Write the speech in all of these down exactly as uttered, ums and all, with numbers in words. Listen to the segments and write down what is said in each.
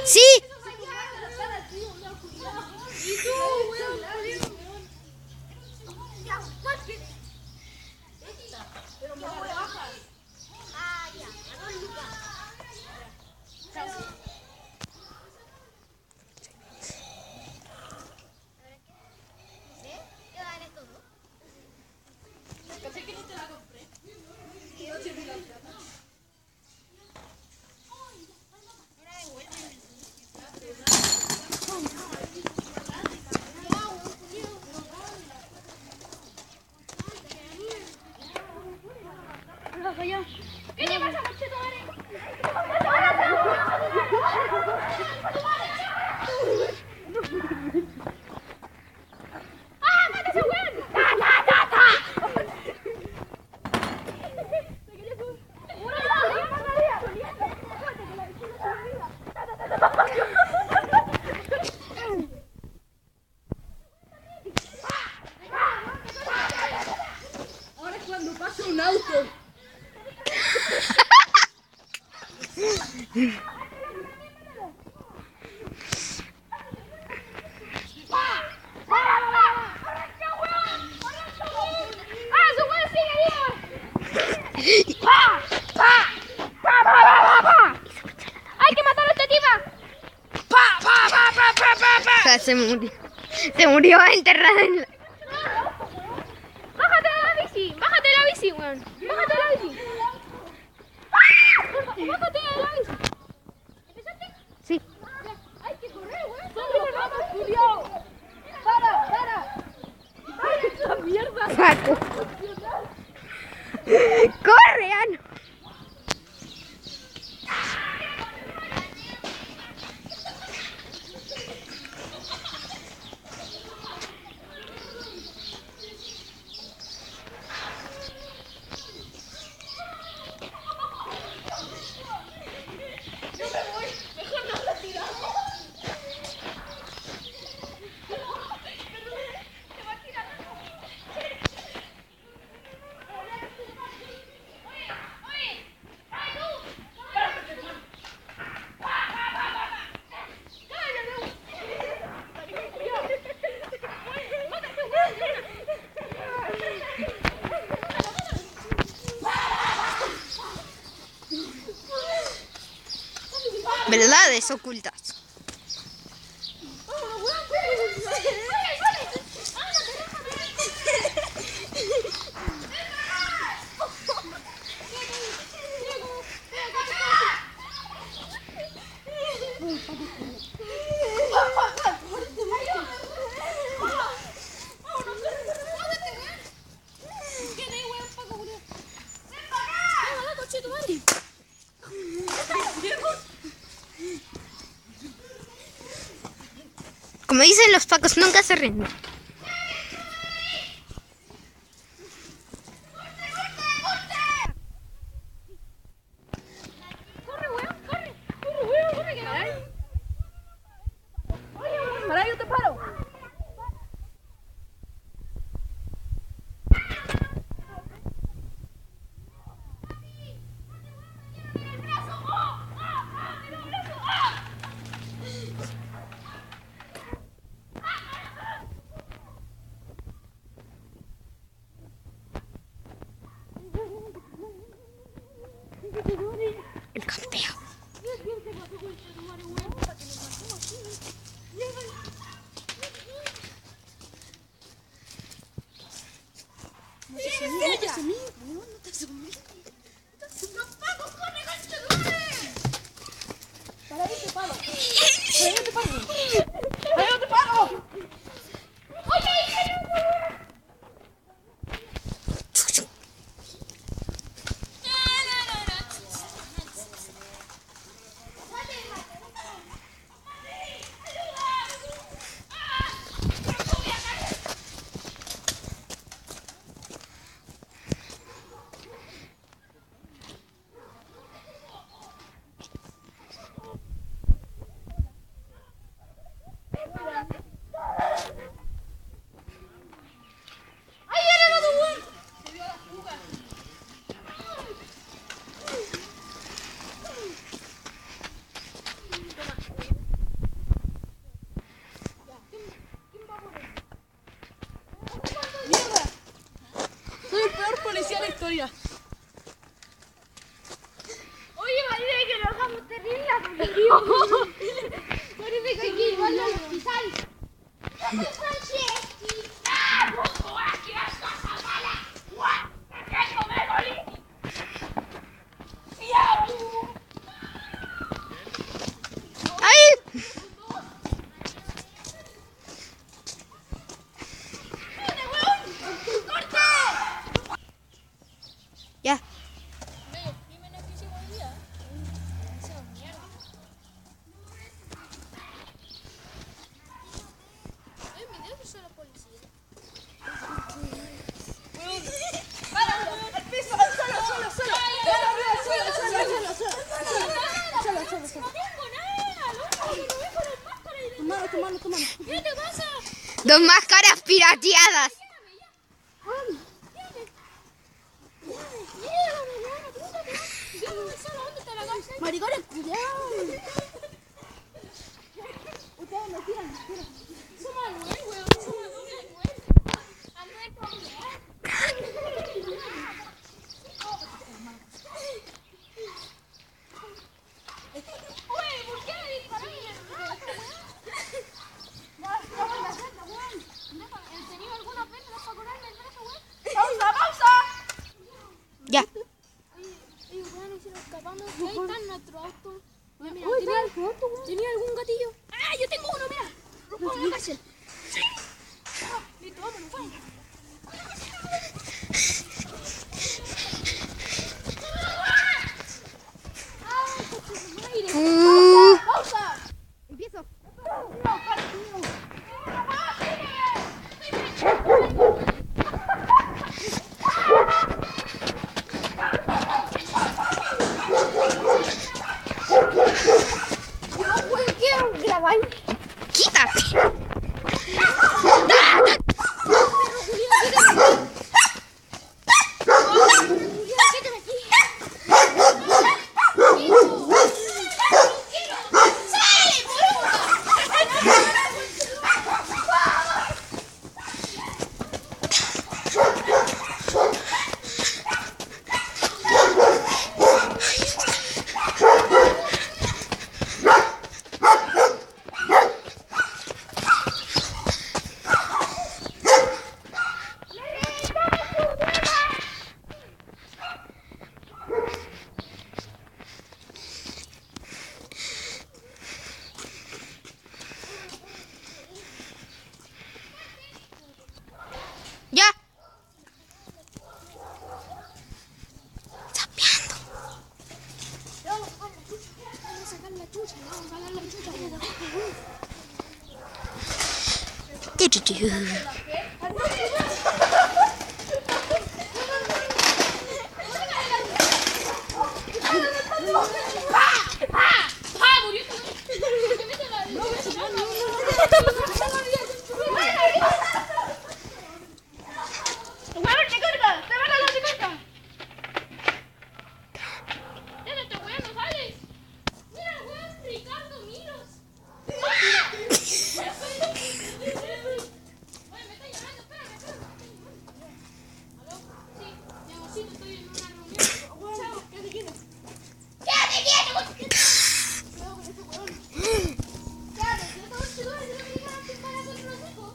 Sí. ¿Qué te pasa, conchetumare? ¡Ah, mata ese weón! ¡Ta, ta, ta, ta! Ahora es cuando pasa un auto. ¡Hay que matar a esta tipa! Se murió. Se murió enterrada en la... ¡Bájate de la bici! ¡Bájate de la bici, weón! ¡Bájate de la bici! ¡Bájate de la bici! ¿Empezaste? Sí. ¡Hay que correr, weón! ¡Solo vamos, Julio! ¡Para, para! ¡Para esa mierda! Paco. Corre, Ano. Verdades ocultas. Como dicen los pacos, nunca se rinden. ¡Para, yo te paro! El campeón. ¡Para, yo te paro! ¡Para, yo te paro! ¡Para, yo te paro! pasa? No tengo nada, loco, que no vengo las máscaras y Tu mano, tu mano, tu mano. ¿qué te pasa? Dos máscaras pirateadas. Maricones, cuidado. Ustedes me tiran, me tiran. Somos Anuel, weón, somos Anuel. Anuel, ¿cómo le va? Oye, ¿por qué me dispararon en el brazo, weón? ¿He tenido alguna pena para curarme el brazo, weón? ¡Pausa, pausa! Ya. Oye, weón, y si nos escapamos, ahí está nuestro auto. Mira, mira, Uy, ¿tenía, está el auto, weón. ¿tenía algún gatillo? ¡Ah, yo tengo uno, mira! ¡Nos vamos a la cárcel! ¡Sí! Listo, vámonos, vamos. Uh, ¡Pausa! empiezo. Quiero grabar. Quítate. Ya. Sapeando. Vamos a sacar la chucha, vamos a sacar la chucha. Tu, tu, tu. ¡Ah, murió! ¿Qué me la no, ¡Huevón, te corta! ¡Te van a dar de corta! ¡Ya no, este huevón no sale! ¡Mira el huevón, Ricardo Miros! ¡Ah! Oye, me está llamando, espérame, espérame. ¿Aló? Sí, mi amorcito, estoy en una reunión. Chao, quédate quieto. ¡Quédate quieto! Cuidado con ese huevón. Quédate, yo te voy a ayudar, yo te voy a ayudar antes para hacer los hijos.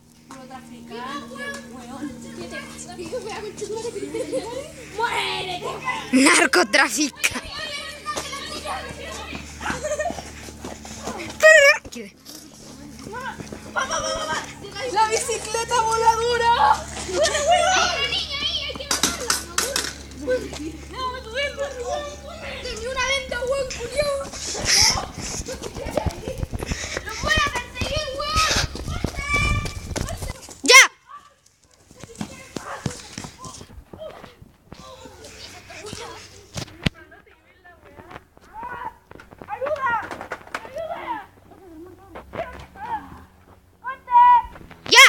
¡Muérete! Narcotraficante. ¡La bicicleta voladora! ¡Hay una niña ahí! ¡Hay que matarla! ¡No, me duele! ¡Tenía una venda, weón, culiao! ¡Lo voy a perseguir, weón! Ya. Ya.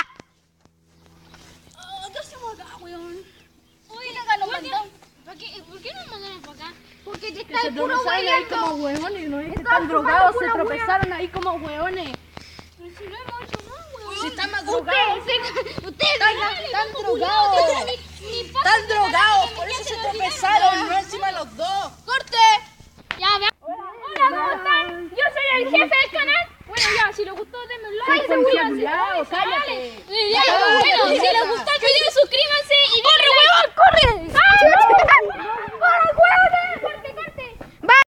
¿Qué hacemos acá, weón? Oye, acá nos mandaron. ¿Por qué, ¿Por qué nos mandaron para acá? Porque te Que se tropezaron ahí como hueones, ¿no? Que están drogados, se tropezaron ahí como hueones. Pero si no hemos hecho nada, weón. Si están más drogados. Ustedes, ustedes, Están- están drogados. Están drogados, por eso se tropezaron, no encima los dos. ¡Corte! Ya, vean. Hola, ¿cómo están? Yo soy el jefe del canal. Bueno, ya, si les gustó, denme un like. Soy Suscríbanse. culiao, cállate. Ya, bueno, si les gustó el video, suscríbanse.